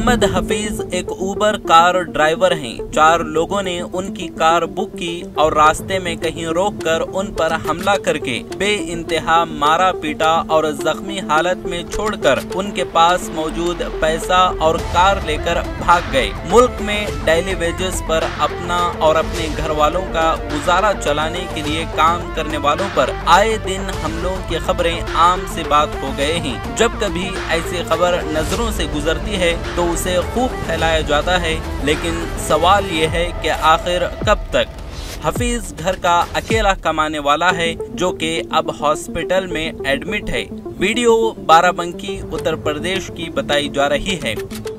मोहम्मद हफीज एक Uber car driver हैं। 4 लोगों ने उनकी कार बुक की और रास्ते में कहीं रोककर उन पर हमला करके बेइंतहा मारा पीटा और जख्मी हालत में छोड़कर उनके पास मौजूद पैसा और कार लेकर भाग गए। मुल्क में डेली वेजेस पर अपना और अपने घर वालों का गुजारा चलाने के लिए काम करने वालों पर आए दिन हमलों की खबरें आम सी बात हो गए हैं। जब कभी ऐसी खबर नजरों से गुजरती है तो उसे खूब फैलाया जाता है, लेकिन सवाल ये है कि आखिर कब तक। हफीज घर का अकेला कमाने वाला है जो कि अब हॉस्पिटल में एडमिट है। वीडियो बाराबंकी उत्तर प्रदेश की बताई जा रही है।